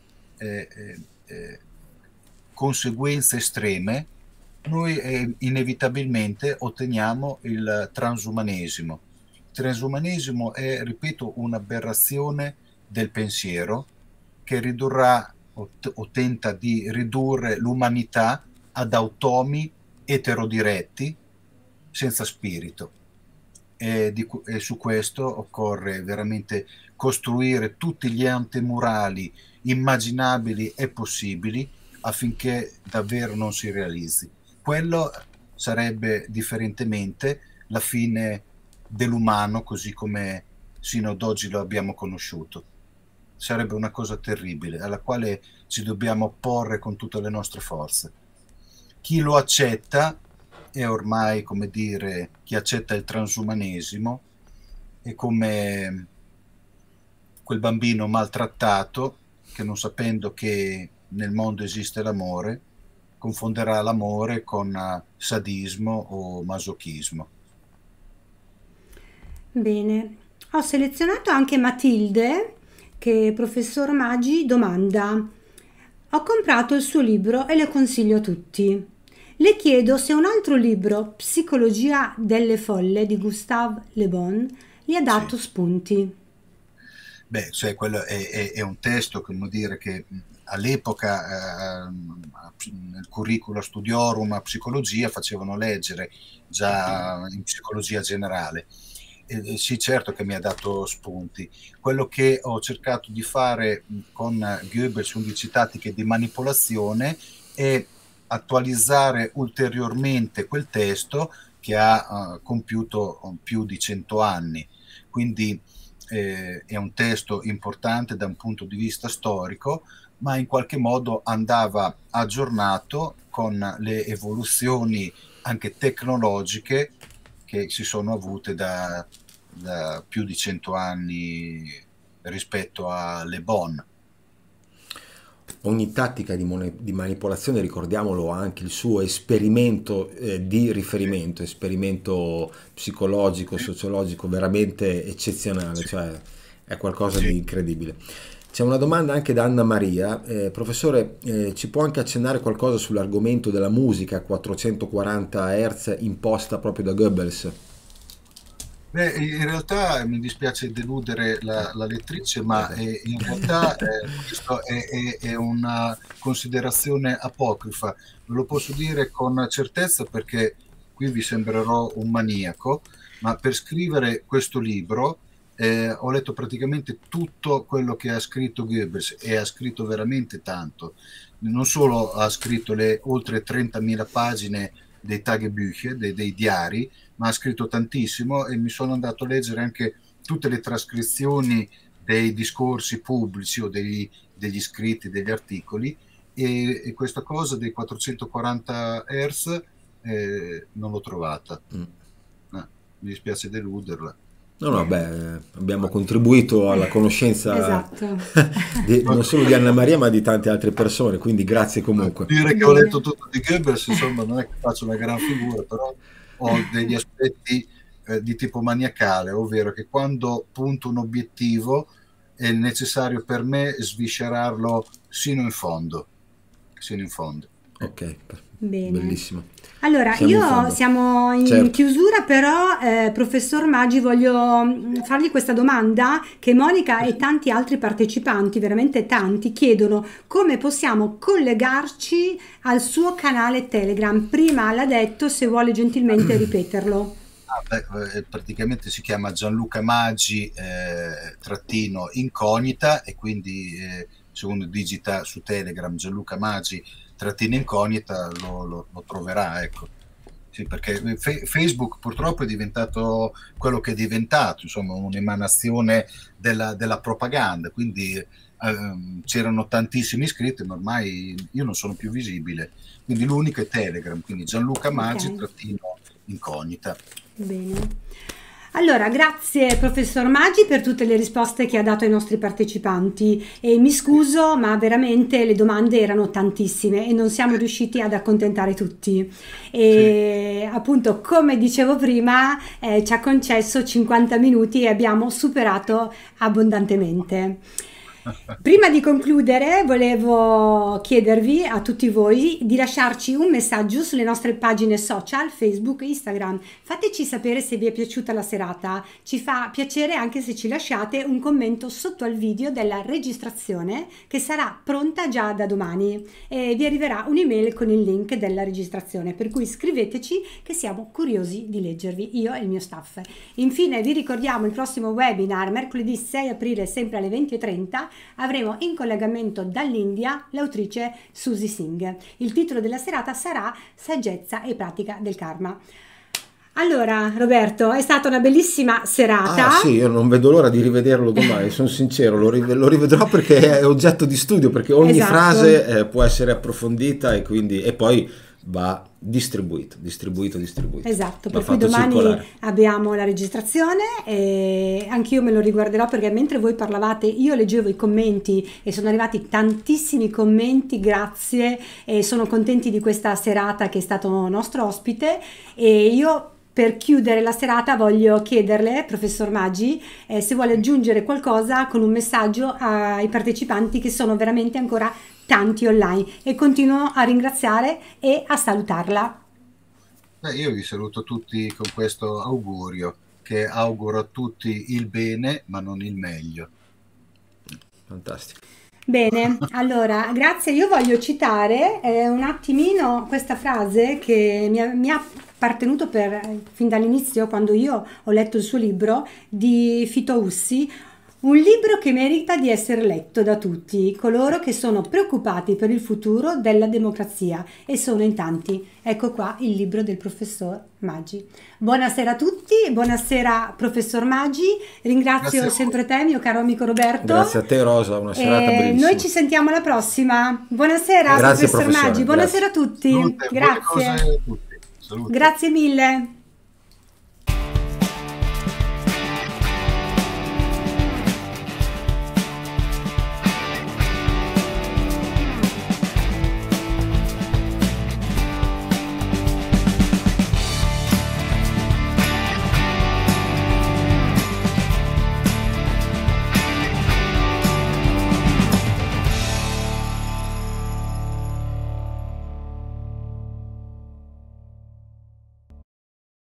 conseguenze estreme, noi inevitabilmente otteniamo il transumanesimo. Il transumanesimo è, ripeto, un'aberrazione del pensiero che ridurrà o tenta di ridurre l'umanità ad automi eterodiretti senza spirito. E su questo occorre veramente costruire tutti gli antemurali immaginabili e possibili affinché davvero non si realizzi. Quello sarebbe differentemente la fine dell'umano così come sino ad oggi lo abbiamo conosciuto. Sarebbe una cosa terribile alla quale ci dobbiamo opporre con tutte le nostre forze. Chi lo accetta è ormai, come dire, chi accetta il transumanesimo è come quel bambino maltrattato che, non sapendo che nel mondo esiste l'amore, confonderà l'amore con sadismo o masochismo. Bene, ho selezionato anche Matilde che professor Maggi domanda: ho comprato il suo libro e le consiglio a tutti. Le chiedo se un altro libro, Psicologia delle folle di Gustave Le Bon, gli ha Sì. dato spunti. Beh, cioè quello è un testo, come dire, che all'epoca nel curricula studiorum a psicologia facevano leggere già in psicologia generale. Sì, certo che mi ha dato spunti. Quello che ho cercato di fare con Goebbels, 11 tattiche di manipolazione, è attualizzare ulteriormente quel testo che ha compiuto più di 100 anni. Quindi è un testo importante da un punto di vista storico, ma in qualche modo andava aggiornato con le evoluzioni anche tecnologiche che si sono avute da più di 100 anni rispetto a Le Bon. Ogni tattica di manipolazione, ricordiamolo, ha anche il suo esperimento di Sì, riferimento, esperimento psicologico, sì, sociologico veramente eccezionale, sì, cioè è qualcosa sì. di incredibile. C'è una domanda anche da Anna Maria. Professore, ci può anche accennare qualcosa sull'argomento della musica a 440 Hz imposta proprio da Goebbels? Beh, in realtà mi dispiace deludere la lettrice, ma Vabbè. in realtà questo è una considerazione apocrifa. Ve lo posso dire con certezza perché qui vi sembrerò un maniaco, ma per scrivere questo libro ho letto praticamente tutto quello che ha scritto Goebbels e ha scritto veramente tanto. Non solo ha scritto le oltre 30.000 pagine dei Tagebücher, dei diari, ma ha scritto tantissimo e mi sono andato a leggere anche tutte le trascrizioni dei discorsi pubblici o degli scritti, degli articoli e questa cosa dei 440 Hz non l'ho trovata. Mm. Mi dispiace deluderla. No, no, beh, abbiamo contribuito alla conoscenza Esatto. non solo di Anna Maria, ma di tante altre persone, quindi grazie comunque. Dire che ho Bene. letto tutto di Goebbels, insomma, non è che faccio una gran figura, però ho degli aspetti di tipo maniacale, ovvero che quando punto un obiettivo è necessario per me sviscerarlo sino in fondo, sino in fondo. Ok, Bene. bellissimo. Allora, Siamo in fondo. siamo in Certo. chiusura, però, professor Maggi, voglio fargli questa domanda che Monica e tanti altri partecipanti, veramente tanti, chiedono: come possiamo collegarci al suo canale Telegram? Prima l'ha detto, se vuole gentilmente ripeterlo. Praticamente si chiama Gianluca Maggi trattino incognita e quindi se uno digita su Telegram Gianluca Maggi trattino incognita lo troverà, ecco. Sì, perché Facebook purtroppo è diventato quello che è diventato, insomma, un'emanazione della propaganda, quindi c'erano tantissimi iscritti, ma ormai io non sono più visibile. Quindi l'unico è Telegram, quindi Gianluca Maggi Ok. trattino incognita. Bene. Allora, grazie professor Maggi per tutte le risposte che ha dato ai nostri partecipanti e mi scuso, ma veramente le domande erano tantissime e non siamo riusciti ad accontentare tutti. Sì. E appunto, come dicevo prima, ci ha concesso 50 minuti e abbiamo superato abbondantemente. Prima di concludere, volevo chiedervi a tutti voi di lasciarci un messaggio sulle nostre pagine social, Facebook e Instagram. Fateci sapere se vi è piaciuta la serata. Ci fa piacere anche se ci lasciate un commento sotto al video della registrazione che sarà pronta già da domani e vi arriverà un'email con il link della registrazione, per cui scriveteci che siamo curiosi di leggervi, io e il mio staff. Infine vi ricordiamo il prossimo webinar mercoledì 6 aprile sempre alle 20:30. Avremo in collegamento dall'India l'autrice Susie Singh. Il titolo della serata sarà Saggezza e pratica del karma. Allora, Roberto, è stata una bellissima serata. Ah sì, io non vedo l'ora di rivederlo domani, sono sincero, lo rivedrò perché è oggetto di studio, perché ogni Esatto. frase può essere approfondita e quindi e poi va distribuito. Esatto, Va per cui fatto domani circolare. abbiamo la registrazione e anch'io me lo riguarderò perché mentre voi parlavate io leggevo i commenti e sono arrivati tantissimi commenti, grazie, e sono contenti di questa serata che è stato nostro ospite e io per chiudere la serata voglio chiederle, professor Maggi, se vuole aggiungere qualcosa con un messaggio ai partecipanti, che sono veramente ancora tanti online, e continuo a ringraziare e a salutarla. Io vi saluto tutti con questo augurio, che auguro a tutti il bene ma non il meglio. Fantastico. Bene, allora, grazie. Io voglio citare un attimino questa frase che mi ha appartenuto fin dall'inizio, quando io ho letto il suo libro, di Fito Ussi. Un libro che merita di essere letto da tutti coloro che sono preoccupati per il futuro della democrazia, e sono in tanti. Ecco qua il libro del professor Maggi. Buonasera a tutti, buonasera professor Maggi, ringrazio sempre te, mio caro amico Roberto. Grazie a te Rosa, una serata bellissima. Noi ci sentiamo alla prossima. Buonasera professor Maggi, buonasera a tutti. Salute, grazie. buone cose a tutti. Salute. Grazie mille.